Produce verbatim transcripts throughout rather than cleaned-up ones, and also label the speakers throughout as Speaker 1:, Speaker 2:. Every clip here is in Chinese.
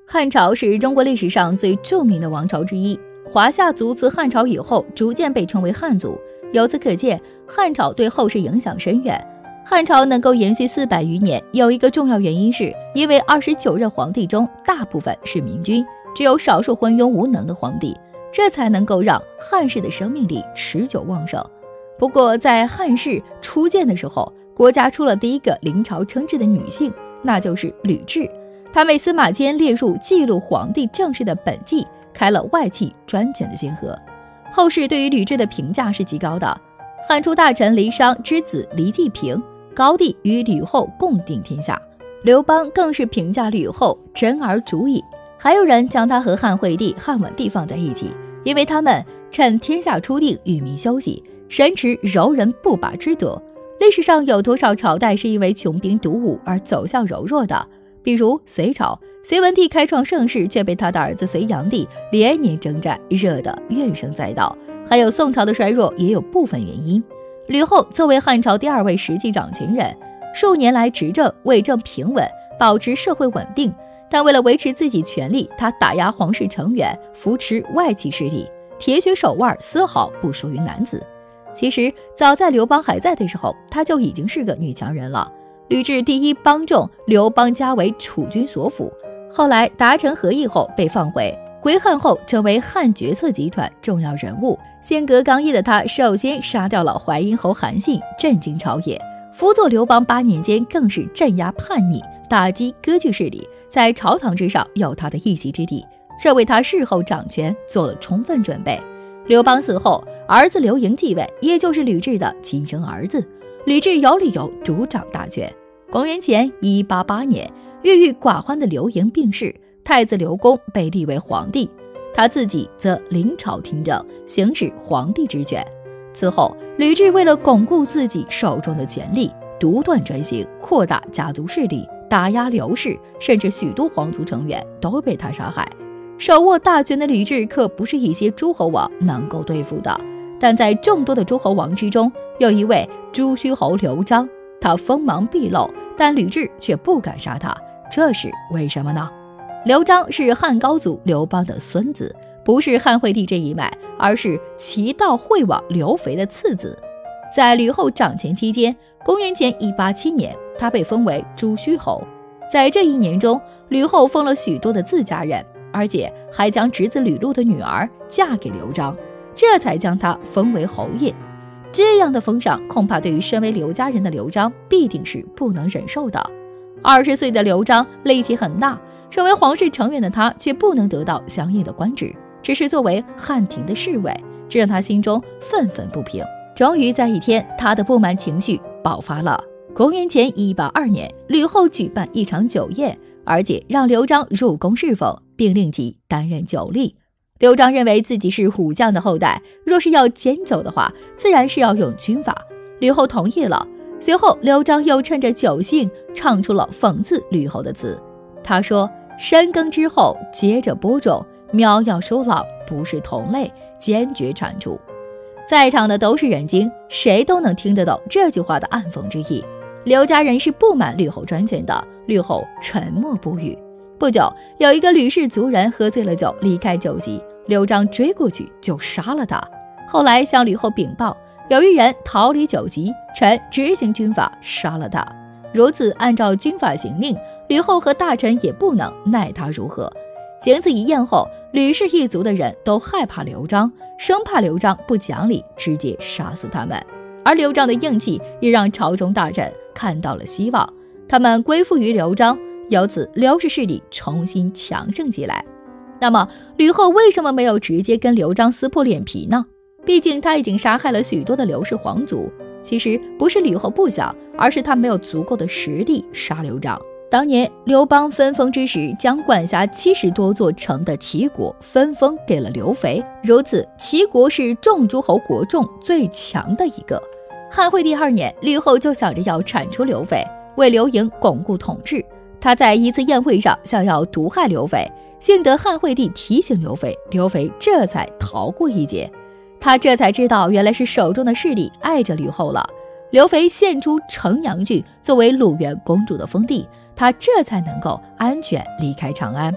Speaker 1: 汉朝是中国历史上最著名的王朝之一，华夏族自汉朝以后逐渐被称为汉族。由此可见，汉朝对后世影响深远。汉朝能够延续四百余年，有一个重要原因是因为二十九任皇帝中大部分是明君，只有少数昏庸无能的皇帝，这才能够让汉室的生命力持久旺盛。不过在汉室初建的时候，国家出了第一个临朝称制的女性，那就是吕雉。她为司马迁列入记录皇帝政事的本纪，开了外戚专权的先河。后世对于吕雉的评价是极高的。汉初大臣郦商之子郦继平，高帝与吕后共定天下。刘邦更是评价吕后真而主矣，还有人将她和汉惠帝、汉文帝放在一起，因为他们趁天下初定，与民休息，神持柔人不拔之德。历史上有多少朝代是因为穷兵黩武而走向柔弱的？比如隋朝，隋文帝开创盛世，却被他的儿子隋炀帝连年征战，热得怨声载道。还有宋朝的衰弱也有部分原因。吕后作为汉朝第二位实际掌权人，数年来执政，为政平稳，保持社会稳定。但为了维持自己权力，她打压皇室成员，扶持外戚势力，铁血手腕丝毫不输于男子。其实早在刘邦还在的时候，她就已经是个女强人了。吕雉第一帮众刘邦加为储君所辅，后来达成和议后被放回，归汉后成为汉决策集团重要人物。性格刚毅的他首先杀掉了淮阴侯韩信，震惊朝野。辅佐刘邦八年间，更是镇压叛逆，打击割据势力，在朝堂之上有他的一席之地，这为他日后掌权做了充分准备。刘邦死后，儿子刘盈继位，也就是吕雉的亲生儿子。吕雉有理由独掌大权。公元前一八八年，郁郁寡欢的刘盈病逝，太子刘公被立为皇帝，他自己则临朝听政，行使皇帝之权。此后，吕雉为了巩固自己手中的权力，独断专行，扩大家族势力，打压刘氏，甚至许多皇族成员都被他杀害。手握大权的吕雉可不是一些诸侯王能够对付的。但在众多的诸侯王之中，有一位朱虚侯刘璋，他锋芒毕露，但吕雉却不敢杀他，这是为什么呢？刘璋是汉高祖刘邦的孙子，不是汉惠帝这一脉，而是齐悼惠王刘肥的次子。在吕后掌权期间，公元前一八七年，他被封为朱虚侯。在这一年中，吕后封了许多的自家人，而且还将侄子吕禄的女儿嫁给刘璋，这才将他封为侯爷。这样的封赏，恐怕对于身为刘家人的刘璋必定是不能忍受的。二十岁的刘璋力气很大，身为皇室成员的他却不能得到相应的官职，只是作为汉廷的侍卫，这让他心中愤愤不平。终于在一天，他的不满情绪爆发了。公元前一八二年，吕后举办一场酒宴，而且让刘璋入宫侍奉，并令其担任酒吏。刘璋认为自己是虎将的后代，若是要煎酒的话，自然是要用军法。吕后同意了。随后，刘璋又趁着酒兴，唱出了讽刺吕后的词。他说：“深耕之后，接着播种，苗要疏朗，不是同类，坚决铲除。”在场的都是人精，谁都能听得懂这句话的暗讽之意。刘家人是不满吕后专权的，吕后沉默不语。不久，有一个吕氏族人喝醉了酒，离开酒席，刘璋追过去就杀了他。后来向吕后禀报，有一人逃离酒席，臣执行军法杀了他。如此按照军法行令，吕后和大臣也不能奈他如何。经此一宴后，吕氏一族的人都害怕刘璋，生怕刘璋不讲理，直接杀死他们。而刘璋的硬气也让朝中大臣看到了希望，他们归附于刘璋，由此刘氏势力重新强盛起来。那么吕后为什么没有直接跟刘璋撕破脸皮呢？毕竟他已经杀害了许多的刘氏皇族。其实不是吕后不想，而是他没有足够的实力杀刘璋。当年刘邦分封之时，将管辖七十多座城的齐国分封给了刘肥，如此齐国是众诸侯国中最强的一个。汉惠帝二年，吕后就想着要铲除刘肥，为刘盈巩固统治。他在一次宴会上想要毒害刘肥，幸得汉惠帝提醒刘肥，刘肥这才逃过一劫。他这才知道原来是手中的势力碍着吕后了。刘肥献出城阳郡作为鲁元公主的封地，他这才能够安全离开长安。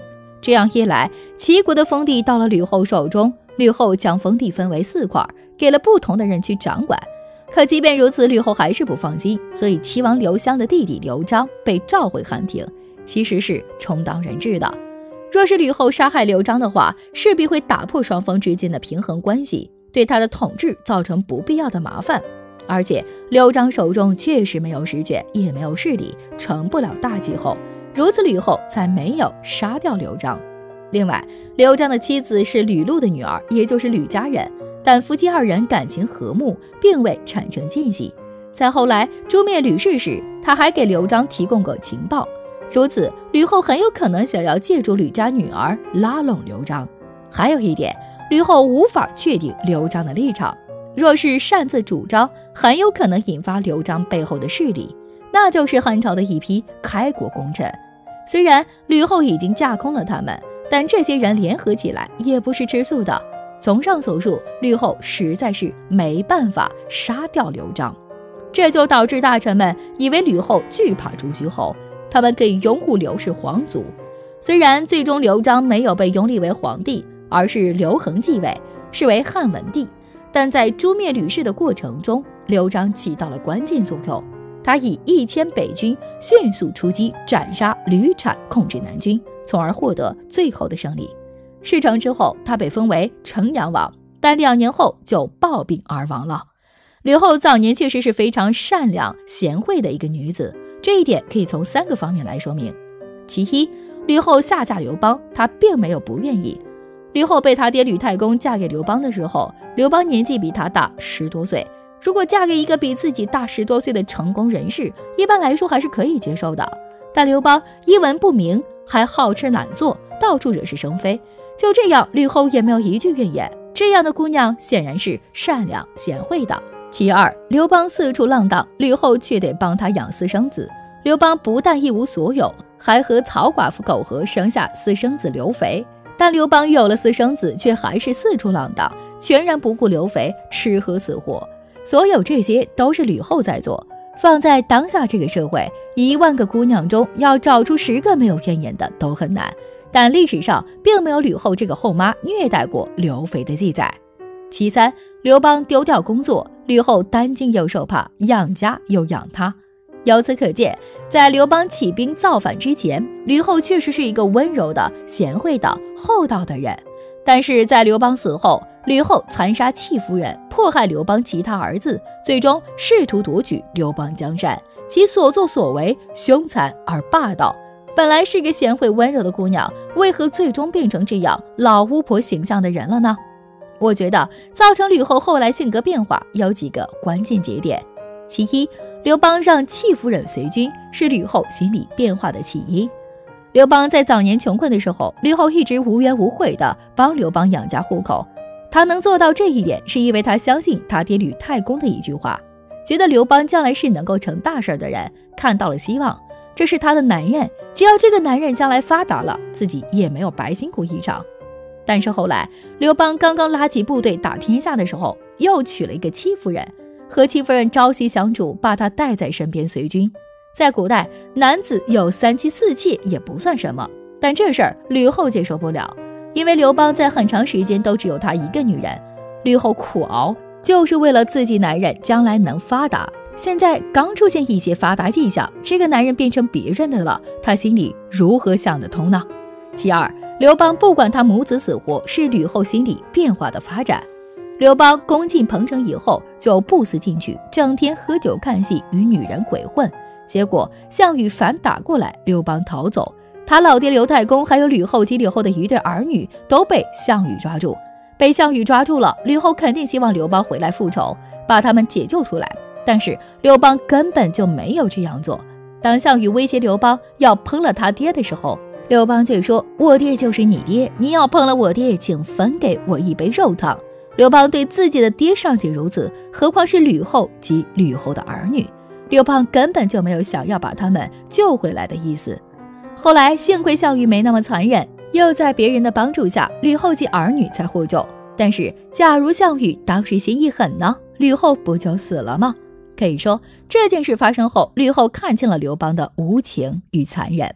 Speaker 1: 这样一来，齐国的封地到了吕后手中，吕后将封地分为四块，给了不同的人去掌管。可即便如此，吕后还是不放心，所以齐王刘襄的弟弟刘璋被召回汉庭，其实是充当人质的。若是吕后杀害刘璋的话，势必会打破双方之间的平衡关系，对他的统治造成不必要的麻烦。而且刘璋手中确实没有实权，也没有势力，成不了大气候，如此吕后才没有杀掉刘璋。另外，刘璋的妻子是吕禄的女儿，也就是吕家人，但夫妻二人感情和睦，并未产生间隙。在后来诛灭吕氏时，他还给刘璋提供过情报，如此吕后很有可能想要借助吕家女儿拉拢刘璋。还有一点，吕后无法确定刘璋的立场，若是擅自主张，很有可能引发刘璋背后的势力，那就是汉朝的一批开国功臣。虽然吕后已经架空了他们，但这些人联合起来也不是吃素的。综上所述，吕后实在是没办法杀掉刘璋，这就导致大臣们以为吕后惧怕朱虚侯，他们可以拥护刘氏皇族。虽然最终刘璋没有被拥立为皇帝，而是刘恒继位，是为汉文帝，但在诛灭吕氏的过程中，刘璋起到了关键作用。他以一千北军迅速出击，斩杀吕产，控制南军，从而获得最后的胜利。事成之后，他被封为城阳王，但两年后就暴病而亡了。吕后早年确实是非常善良贤惠的一个女子，这一点可以从三个方面来说明。其一，吕后下嫁刘邦，她并没有不愿意。吕后被她爹吕太公嫁给刘邦的时候，刘邦年纪比她大十多岁，如果嫁给一个比自己大十多岁的成功人士，一般来说还是可以接受的。但刘邦一文不名，还好吃懒做，到处惹是生非，就这样吕后也没有一句怨言。这样的姑娘显然是善良贤惠的。其二，刘邦四处浪荡，吕后却得帮他养私生子。刘邦不但一无所有，还和曹寡妇苟合，生下私生子刘肥。但刘邦有了私生子，却还是四处浪荡，全然不顾刘肥吃喝死活。所有这些都是吕后在做。放在当下这个社会，一万个姑娘中要找出十个没有怨言的都很难，但历史上并没有吕后这个后妈虐待过刘肥的记载。其三，刘邦丢掉工作，吕后担惊又受怕，养家又养他。由此可见，在刘邦起兵造反之前，吕后确实是一个温柔的、贤惠的、厚道的人。但是在刘邦死后，吕后残杀戚夫人，迫害刘邦其他儿子，最终试图夺取刘邦江山，其所作所为凶残而霸道。本来是个贤惠温柔的姑娘，为何最终变成这样老巫婆形象的人了呢？我觉得造成吕后后来性格变化有几个关键节点。其一，刘邦让戚夫人随军，是吕后心理变化的起因。刘邦在早年穷困的时候，吕后一直无怨无悔地帮刘邦养家糊口。他能做到这一点，是因为他相信他爹吕太公的一句话，觉得刘邦将来是能够成大事的人，看到了希望，这是他的男人，只要这个男人将来发达了，自己也没有白辛苦一场。但是后来刘邦刚刚拉起部队打天下的时候，又娶了一个戚夫人，和戚夫人朝夕相处，把她带在身边随军。在古代，男子有三妻四妾也不算什么，但这事儿吕后接受不了，因为刘邦在很长时间都只有她一个女人。吕后苦熬，就是为了自己男人将来能发达。现在刚出现一些发达迹象，这个男人变成别人的了，她心里如何想得通呢？其二，刘邦不管他母子死活，是吕后心理变化的发展。刘邦攻进彭城以后，就不思进取，整天喝酒看戏，与女人鬼混。结果项羽反打过来，刘邦逃走，他老爹刘太公还有吕后及吕后的一对儿女都被项羽抓住。被项羽抓住了，吕后肯定希望刘邦回来复仇，把他们解救出来。但是刘邦根本就没有这样做。当项羽威胁刘邦要烹了他爹的时候，刘邦却说：“我爹就是你爹，你要烹了我爹，请分给我一杯肉汤。”刘邦对自己的爹尚且如此，何况是吕后及吕后的儿女？刘邦根本就没有想要把他们救回来的意思。后来幸亏项羽没那么残忍，又在别人的帮助下，吕后及儿女才获救。但是假如项羽当时心一狠呢，吕后不就死了吗？可以说这件事发生后，吕后看清了刘邦的无情与残忍。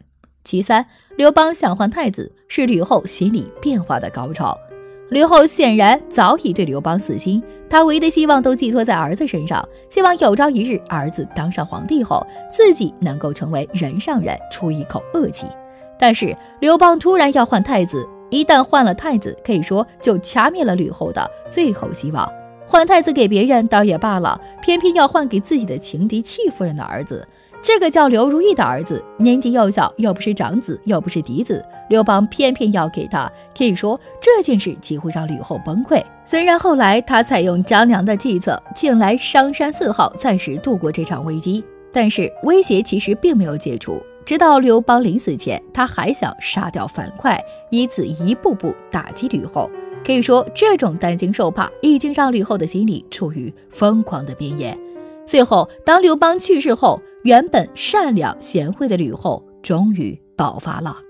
Speaker 1: 其三，刘邦想换太子，是吕后心理变化的高潮。吕后显然早已对刘邦死心，她唯一的希望都寄托在儿子身上，希望有朝一日儿子当上皇帝后，自己能够成为人上人，出一口恶气。但是刘邦突然要换太子，一旦换了太子，可以说就掐灭了吕后的最后希望。换太子给别人倒也罢了，偏偏要换给自己的情敌戚夫人的儿子。这个叫刘如意的儿子年纪幼小，又不是长子，又不是嫡子，刘邦偏偏要给他，可以说这件事几乎让吕后崩溃。虽然后来他采用张良的计策，请来商山四号暂时度过这场危机，但是威胁其实并没有解除。直到刘邦临死前，他还想杀掉樊哙，以此一步步打击吕后。可以说这种担惊受怕已经让吕后的心里处于疯狂的边缘。最后当刘邦去世后，原本善良贤惠的吕后终于爆发了。